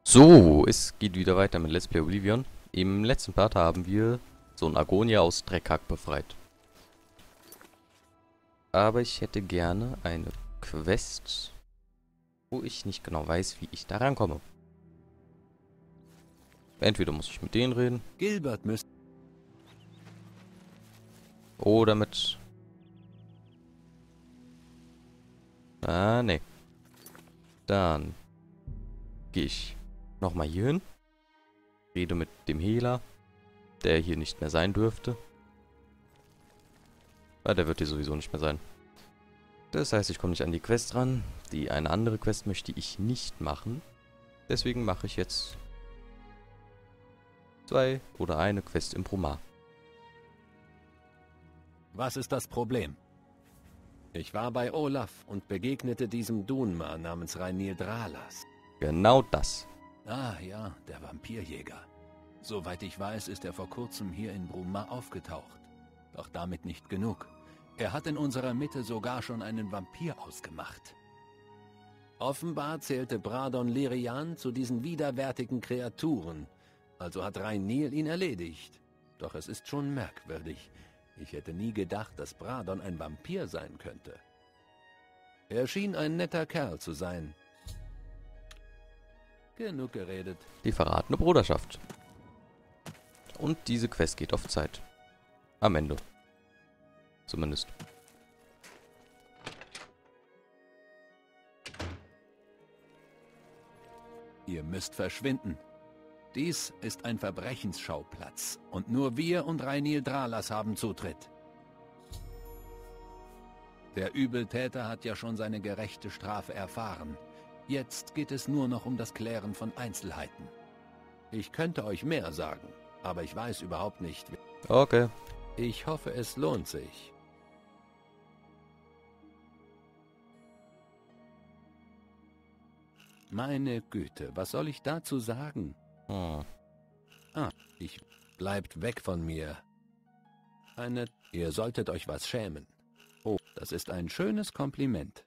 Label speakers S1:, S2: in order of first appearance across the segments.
S1: So, es geht wieder weiter mit Let's Play Oblivion. Im letzten Part haben wir so einen Argonia aus Dreckhack befreit. Aber ich hätte gerne eine Quest, wo ich nicht genau weiß, wie ich da rankomme. Entweder muss ich mit denen reden.
S2: Gilbert müsste...
S1: Oder mit... Ah, nee. Dann gehe ich nochmal hier hin. Rede mit dem Hehler, der hier nicht mehr sein dürfte. Ah, der wird hier sowieso nicht mehr sein. Das heißt, ich komme nicht an die Quest ran. Eine andere Quest möchte ich nicht machen. Deswegen mache ich jetzt zwei oder eine Quest im Bromar.
S2: Was ist das Problem? Ich war bei Olaf und begegnete diesem Dunmar namens Reinil Dralas.
S1: Genau das.
S2: Ah ja, der Vampirjäger. Soweit ich weiß, ist er vor kurzem hier in Brumar aufgetaucht. Doch damit nicht genug. Er hat in unserer Mitte sogar schon einen Vampir ausgemacht. Offenbar zählte Bradon Lirian zu diesen widerwärtigen Kreaturen. Also hat Reinil ihn erledigt. Doch es ist schon merkwürdig. Ich hätte nie gedacht, dass Bradon ein Vampir sein könnte. Er schien ein netter Kerl zu sein. Genug geredet.
S1: Die verratene Bruderschaft. Und diese Quest geht auf Zeit. Am Ende. Zumindest.
S2: Ihr müsst verschwinden. Dies ist ein Verbrechensschauplatz und nur wir und Reinil Dralas haben Zutritt. Der Übeltäter hat ja schon seine gerechte Strafe erfahren. Jetzt geht es nur noch um das Klären von Einzelheiten. Ich könnte euch mehr sagen, aber ich weiß überhaupt nicht.
S1: Okay.
S2: Ich hoffe, es lohnt sich. Meine Güte, was soll ich dazu sagen? Bleibt weg von mir. Ihr solltet euch was schämen. Oh, das ist ein schönes Kompliment.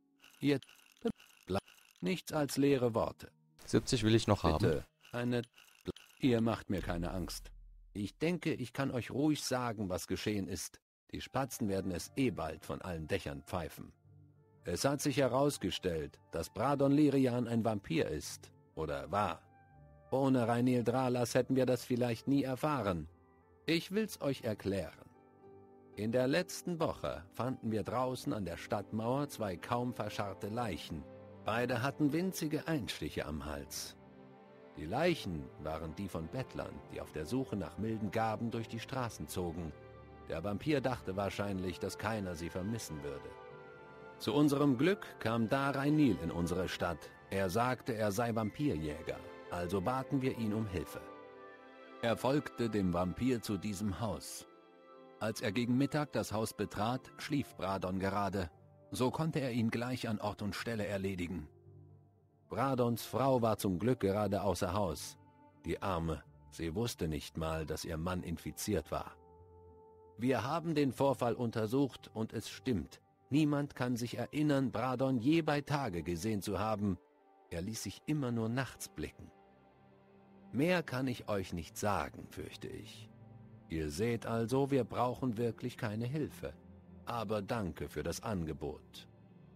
S2: Nichts als leere Worte.
S1: 70 will ich noch haben.
S2: Bitte, ihr macht mir keine Angst. Ich denke, ich kann euch ruhig sagen, was geschehen ist. Die Spatzen werden es eh bald von allen Dächern pfeifen. Es hat sich herausgestellt, dass Bradon Lirian ein Vampir ist. Oder war. Ohne Reinil Dralas hätten wir das vielleicht nie erfahren. Ich will's euch erklären. In der letzten Woche fanden wir draußen an der Stadtmauer zwei kaum verscharrte Leichen. Beide hatten winzige Einstiche am Hals. Die Leichen waren die von Bettlern, die auf der Suche nach milden Gaben durch die Straßen zogen. Der Vampir dachte wahrscheinlich, dass keiner sie vermissen würde. Zu unserem Glück kam da Reinil in unsere Stadt. Er sagte, er sei Vampirjäger, also baten wir ihn um Hilfe. Er folgte dem Vampir zu diesem Haus. Als er gegen Mittag das Haus betrat, schlief Bradon gerade. So konnte er ihn gleich an Ort und Stelle erledigen. Bradons Frau war zum Glück gerade außer Haus. Die Arme, sie wusste nicht mal, dass ihr Mann infiziert war. Wir haben den Vorfall untersucht und es stimmt. Niemand kann sich erinnern, Bradon je bei Tage gesehen zu haben. Er ließ sich immer nur nachts blicken. Mehr kann ich euch nicht sagen, fürchte ich. Ihr seht also, wir brauchen wirklich keine Hilfe. Aber danke für das Angebot.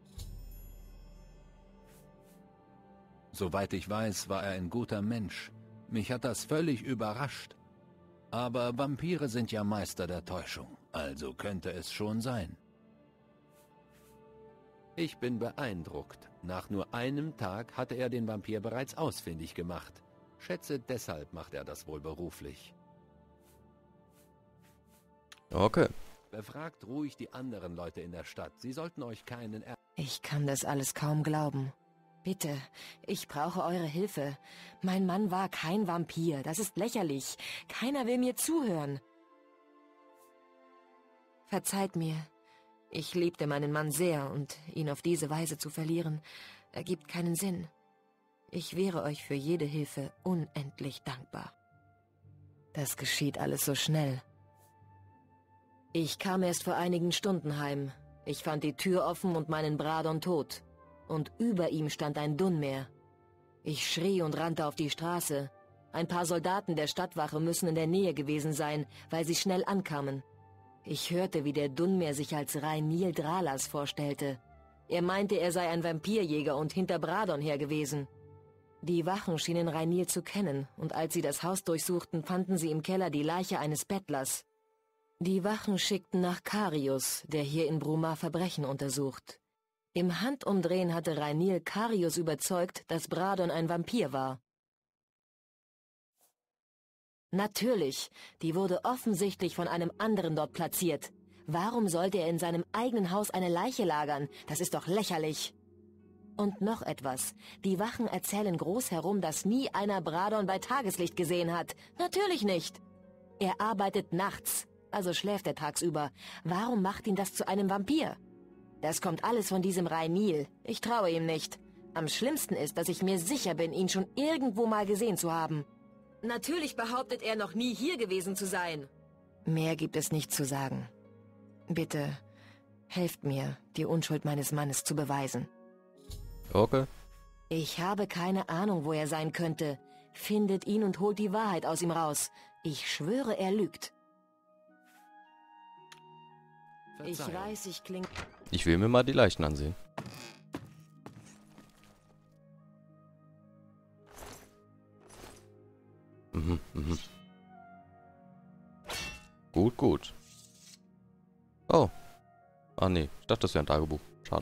S2: Soweit ich weiß, war er ein guter Mensch. Mich hat das völlig überrascht. Aber Vampire sind ja Meister der Täuschung, also könnte es schon sein. Ich bin beeindruckt. Nach nur einem Tag hatte er den Vampir bereits ausfindig gemacht. Schätze, deshalb macht er das wohl beruflich.
S1: Okay.
S2: Befragt ruhig die anderen Leute in der Stadt. Sie sollten euch keinen
S3: Ich kann das alles kaum glauben. Bitte, ich brauche eure Hilfe. Mein Mann war kein Vampir. Das ist lächerlich. Keiner will mir zuhören. Verzeiht mir. Ich liebte meinen Mann sehr und ihn auf diese Weise zu verlieren, ergibt keinen Sinn. Ich wäre euch für jede Hilfe unendlich dankbar. Das geschieht alles so schnell. Ich kam erst vor einigen Stunden heim. Ich fand die Tür offen und meinen Bradon tot. Und über ihm stand ein Dunmer. Ich schrie und rannte auf die Straße. Ein paar Soldaten der Stadtwache müssen in der Nähe gewesen sein, weil sie schnell ankamen. Ich hörte, wie der Dunmer sich als Rainil Dralas vorstellte. Er meinte, er sei ein Vampirjäger und hinter Bradon her gewesen. Die Wachen schienen Rainil zu kennen, und als sie das Haus durchsuchten, fanden sie im Keller die Leiche eines Bettlers. Die Wachen schickten nach Karius, der hier in Brumar Verbrechen untersucht. Im Handumdrehen hatte Rainil Karius überzeugt, dass Bradon ein Vampir war. Natürlich, die wurde offensichtlich von einem anderen dort platziert. Warum sollte er in seinem eigenen Haus eine Leiche lagern? Das ist doch lächerlich. Und noch etwas. Die Wachen erzählen groß herum, dass nie einer Bradon bei Tageslicht gesehen hat. Natürlich nicht. Er arbeitet nachts, also schläft er tagsüber. Warum macht ihn das zu einem Vampir? Das kommt alles von diesem Rainil. Ich traue ihm nicht. Am schlimmsten ist, dass ich mir sicher bin, ihn schon irgendwo mal gesehen zu haben. Natürlich behauptet er, noch nie hier gewesen zu sein. Mehr gibt es nicht zu sagen. Bitte, helft mir, die Unschuld meines Mannes zu beweisen.
S1: Okay.
S3: Ich habe keine Ahnung, wo er sein könnte. Findet ihn und holt die Wahrheit aus ihm raus. Ich schwöre, er lügt. Ich weiß, ich klinge...
S1: Ich will mir mal die Leichen ansehen. Mhm. Gut, gut. Oh. Ah, nee. Ich dachte, das wäre ein Tagebuch. Schade.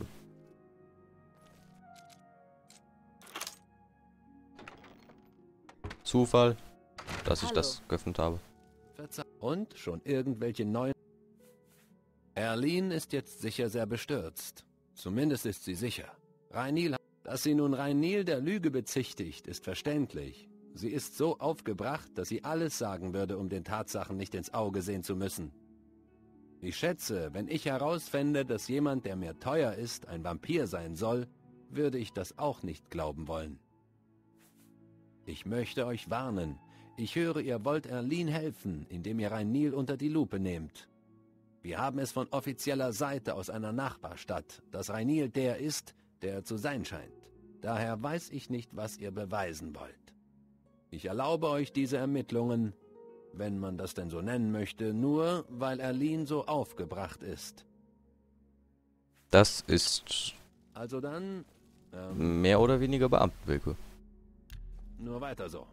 S1: Zufall, dass ich das geöffnet habe.
S2: Und schon irgendwelche neuen... Erlin ist jetzt sicher sehr bestürzt. Zumindest ist sie sicher. Rainil, dass sie nun Rainil der Lüge bezichtigt, ist verständlich. Sie ist so aufgebracht, dass sie alles sagen würde, um den Tatsachen nicht ins Auge sehen zu müssen. Ich schätze, wenn ich herausfände, dass jemand, der mir teuer ist, ein Vampir sein soll, würde ich das auch nicht glauben wollen. Ich möchte euch warnen. Ich höre, ihr wollt Erlin helfen, indem ihr Rainil unter die Lupe nehmt. Wir haben es von offizieller Seite aus einer Nachbarstadt, dass Rainil der ist, der er zu sein scheint. Daher weiß ich nicht, was ihr beweisen wollt. Ich erlaube euch diese Ermittlungen, wenn man das denn so nennen möchte, nur weil Erlin so aufgebracht ist.
S1: Das ist...
S2: Also dann...
S1: mehr oder weniger Beamtenwilkür.
S2: Nur weiter so.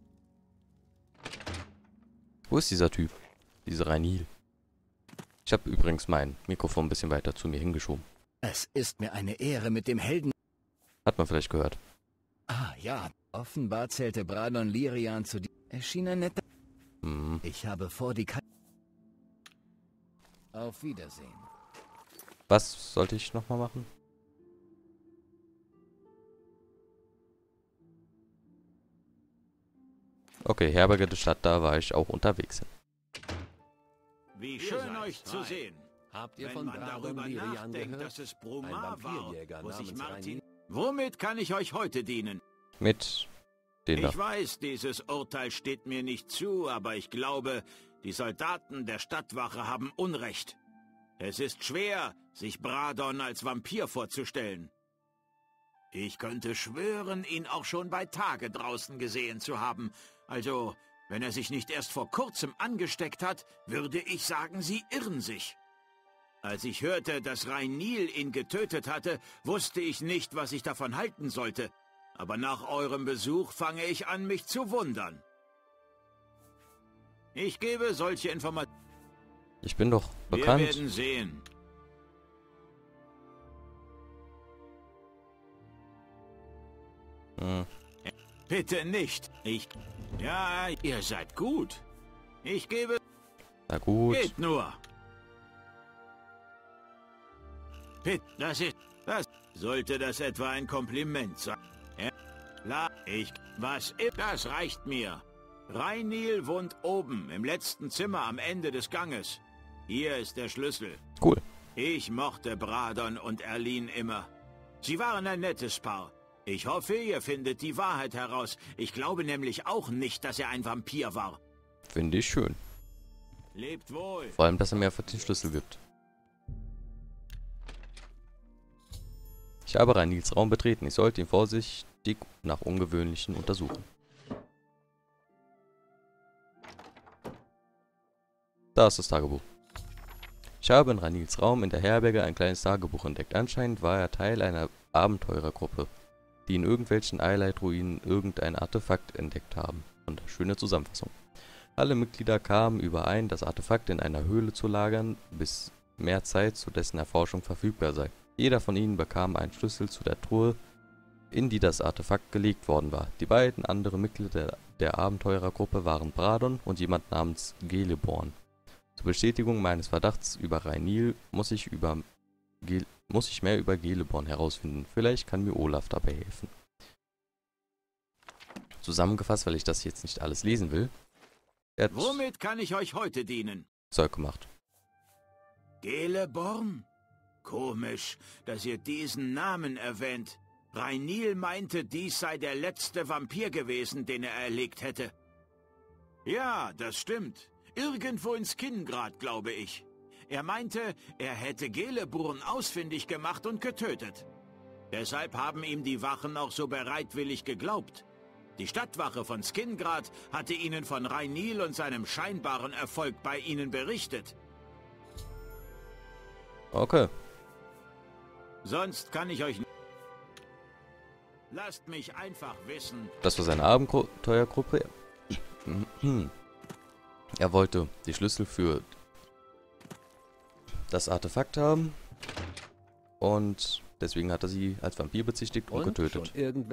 S1: Wo ist dieser Typ? Dieser Rainil. Ich habe übrigens mein Mikrofon ein bisschen weiter zu mir hingeschoben.
S4: Es ist mir eine Ehre, mit dem Helden...
S1: Hat man vielleicht gehört.
S4: Ah, ja. Offenbar zählte Bradon Lirian zu dir. Er schien ein netter... Ich habe vor, die Auf Wiedersehen.
S1: Was sollte ich nochmal machen? Okay, Herberge der Stadt, da war ich auch unterwegs.
S5: Wie schön euch zu sehen.
S2: Habt ihr
S5: Wenn
S2: von
S5: man
S2: Bradon
S5: darüber
S2: Lirian
S5: nachdenkt,
S2: gehört?
S5: dass es
S2: Ein
S5: Brumar war,
S2: Vampirjäger
S5: wo sich
S2: namens
S5: Martin...
S2: Rainil.
S5: Womit kann ich euch heute dienen?
S1: Mit den da.
S5: Ich weiß, dieses Urteil steht mir nicht zu, aber ich glaube, die Soldaten der Stadtwache haben Unrecht. Es ist schwer, sich Bradon als Vampir vorzustellen. Ich könnte schwören, ihn auch schon bei Tage draußen gesehen zu haben. Also, wenn er sich nicht erst vor kurzem angesteckt hat, würde ich sagen, sie irren sich. Als ich hörte, dass Rainil ihn getötet hatte, wusste ich nicht, was ich davon halten sollte. Aber nach eurem Besuch fange ich an, mich zu wundern. Ich gebe solche Informationen.
S1: Ich bin doch bekannt.
S5: Wir werden sehen. Bitte nicht. Ja, ihr seid gut. Ich gebe...
S1: Na gut.
S5: Geht nur. Bitte, das sollte das etwa ein Kompliment sein. Das reicht mir. Rainil wohnt oben, im letzten Zimmer am Ende des Ganges. Hier ist der Schlüssel.
S1: Cool.
S5: Ich mochte Bradon und Erlin immer. Sie waren ein nettes Paar. Ich hoffe, ihr findet die Wahrheit heraus. Ich glaube nämlich auch nicht, dass er ein Vampir war.
S1: Finde ich schön.
S5: Lebt wohl.
S1: Vor allem, dass er mir einfach den Schlüssel gibt. Ich habe Rainils Raum betreten. Ich sollte ihn vorsichtig vorsichtig nach Ungewöhnlichen untersuchen. Da ist das Tagebuch. Ich habe in Rainils Raum in der Herberge ein kleines Tagebuch entdeckt. Anscheinend war er Teil einer Abenteurergruppe, die in irgendwelchen Eyelight-Ruinen irgendein Artefakt entdeckt haben. Und schöne Zusammenfassung. Alle Mitglieder kamen überein, das Artefakt in einer Höhle zu lagern, bis mehr Zeit zu dessen Erforschung verfügbar sei. Jeder von ihnen bekam einen Schlüssel zu der Truhe, in die das Artefakt gelegt worden war. Die beiden anderen Mitglieder der Abenteurergruppe waren Bradon und jemand namens Celeborn. Zur Bestätigung meines Verdachts über Rainil muss ich mehr über Celeborn herausfinden. Vielleicht kann mir Olaf dabei helfen. Zusammengefasst, weil ich das jetzt nicht alles lesen will. Er hat
S5: Womit kann ich euch heute dienen?
S1: Zeug gemacht.
S5: Celeborn? Komisch, dass ihr diesen Namen erwähnt. Rainil meinte, dies sei der letzte Vampir gewesen, den er erlegt hätte. Ja, das stimmt. Irgendwo in Skingrad, glaube ich. Er meinte, er hätte Celeborn ausfindig gemacht und getötet. Deshalb haben ihm die Wachen auch so bereitwillig geglaubt. Die Stadtwache von Skingrad hatte ihnen von Rainil und seinem scheinbaren Erfolg bei ihnen berichtet.
S1: Okay.
S5: Sonst kann ich euch... Lasst mich einfach wissen.
S1: Das war seine Abenteuergruppe. Er wollte die Schlüssel für das Artefakt haben. Und deswegen hat er sie als Vampir bezichtigt und getötet.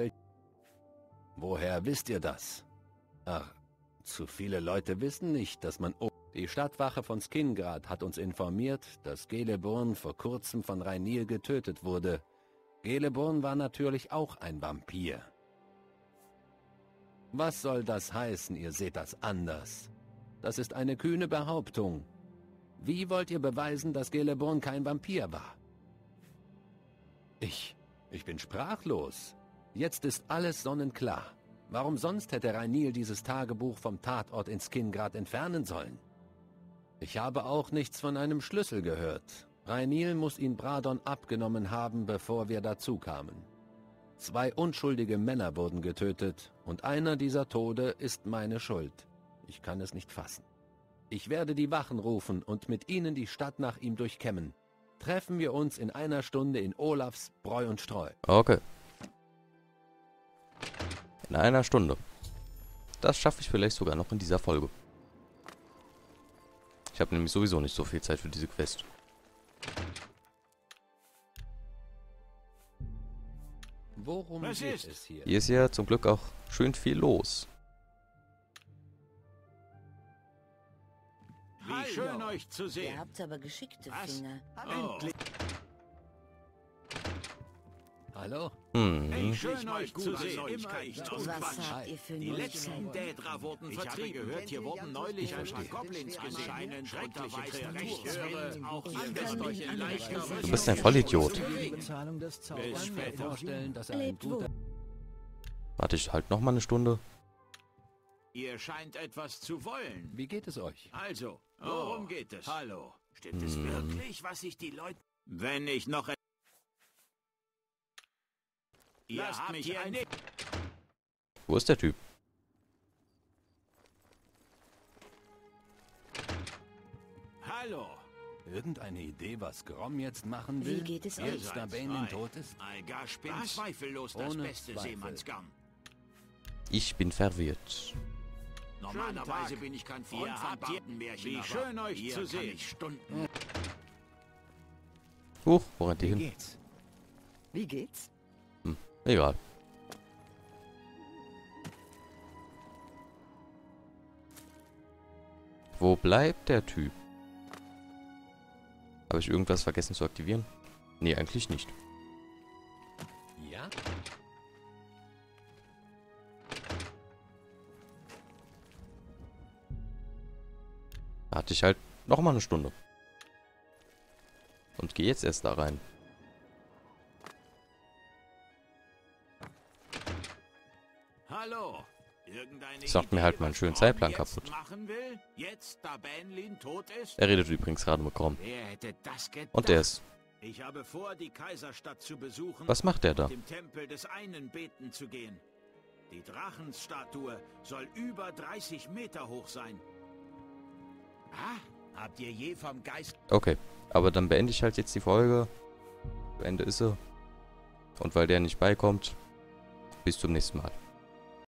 S2: Woher wisst ihr das? Ach, zu viele Leute wissen nicht, dass man... Die Stadtwache von Skingrad hat uns informiert, dass Celeborn vor kurzem von Rainil getötet wurde. Celeborn war natürlich auch ein Vampir. Was soll das heißen, ihr seht das anders? Das ist eine kühne Behauptung. Wie wollt ihr beweisen, dass Celeborn kein Vampir war? Ich bin sprachlos. Jetzt ist alles sonnenklar. Warum sonst hätte Rainil dieses Tagebuch vom Tatort in Skingrad entfernen sollen? Ich habe auch nichts von einem Schlüssel gehört. Rainil muss ihn Bradon abgenommen haben, bevor wir dazu kamen. 2 unschuldige Männer wurden getötet und einer dieser Tode ist meine Schuld. Ich kann es nicht fassen. Ich werde die Wachen rufen und mit ihnen die Stadt nach ihm durchkämmen. Treffen wir uns in einer Stunde in Olafs Bräu und Streu.
S1: Okay. In einer Stunde. Das schaffe ich vielleicht sogar noch in dieser Folge. Ich habe nämlich sowieso nicht so viel Zeit für diese Quest.
S2: Worum geht es hier?
S1: Hier ist ja zum Glück auch schön viel los.
S5: Wie schön euch zu
S6: Ihr
S5: sehen.
S6: habt aber geschickte
S5: Was?
S6: Finger.
S5: Endlich.
S2: Hallo?
S5: Wie schön euch zu sehen.
S6: Was habt ihr für
S5: Die letzten
S6: Neuigkeiten?
S5: Dädra wurden vertrieben. Ich habe gehört, hier wurden neulich ein paar Goblins gesehen. Schreckliche Kreaturen. Auch ihr wisst euch in leichter
S1: Du bist ein Vollidiot.
S4: Bezahlung des
S5: Bis
S4: Zaubers.
S5: später.
S2: Vorstellen, dass er ein
S6: Lebt
S2: guter...
S6: wohl.
S1: Warte ich halt noch mal eine Stunde.
S5: Ihr scheint etwas zu wollen.
S2: Wie geht es euch?
S5: Also, worum geht es? Hallo. Stimmt es wirklich, was sich die Leute... Wenn ich noch... Lasst mich ein...
S1: Wo ist der Typ?
S5: Hallo.
S2: Irgendeine Idee, was Grom jetzt machen
S6: Wie
S2: will?
S6: geht es
S2: Jetzt,
S6: euch?
S2: da Banin tot ist?
S5: Algar spinnt zweifellos das
S2: Ohne
S5: beste
S2: Zweifel.
S5: Seemannsgarn.
S1: Ich bin verwirrt.
S5: Normalerweise bin ich kein Freund von Bandenmärchen, wie schön euch zu sehen. Stunden.
S1: Huch, wo rennt die
S4: Wie
S1: hin?
S4: geht's?
S6: Wie geht's?
S1: Egal. Wo bleibt der Typ? Habe ich irgendwas vergessen zu aktivieren? Nee, eigentlich nicht.
S2: Ja?
S1: Da hatte ich halt noch mal eine Stunde. Und gehe jetzt erst da rein.
S5: Hallo. Irgendeine
S1: Das macht mir
S5: Idee,
S1: halt meinen
S5: was
S1: schönen
S5: Grom
S1: Zeitplan
S5: jetzt
S1: kaputt.
S5: machen will? Jetzt, da Banlin tot ist?
S1: Er redet übrigens gerade mit Grom.
S5: Wer hätte das gedacht?
S1: Und der ist
S5: Ich habe vor, die Kaiserstadt zu besuchen.
S1: Was macht der da?
S5: Und dem Tempel des einen beten zu gehen. Die Drachenstatue soll über 30 Meter hoch sein.
S7: Ah, habt ihr je vom Geist...
S1: Okay, aber dann beende ich halt jetzt die Folge. Zu Ende ist sie. Und weil der nicht beikommt, bis zum nächsten Mal.